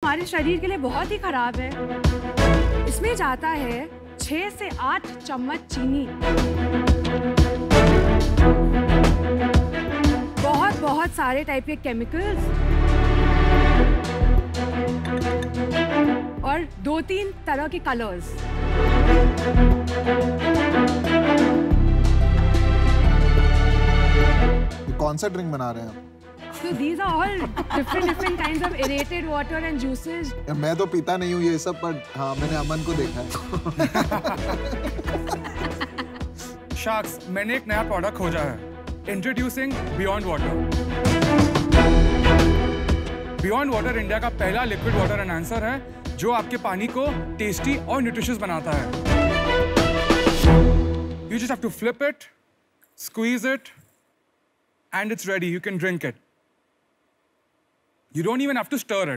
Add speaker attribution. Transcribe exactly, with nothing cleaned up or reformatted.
Speaker 1: हमारे शरीर के लिए बहुत ही खराब है। इसमें जाता है छह से आठ चम्मच चीनी, बहुत बहुत सारे टाइप के केमिकल्स और दो तीन तरह के कलर्स।
Speaker 2: कौन सा ड्रिंक बना रहे हैं?
Speaker 1: So these are all different different kinds of aerated water and juices.
Speaker 2: मैं तो पीता नहीं हूँ ये सब, पर हाँ मैंने अमन को देखा है।
Speaker 3: शार्क्स, मैंने एक नया प्रोडक्ट खोजा है। Introducing Beyond Water. Beyond Water India का पहला लिक्विड वाटर एनहांसर है जो आपके पानी को टेस्टी और न्यूट्रिशियस बनाता है। You just have to flip it, squeeze it, and it's ready. You can drink it. You don't even have to stir it.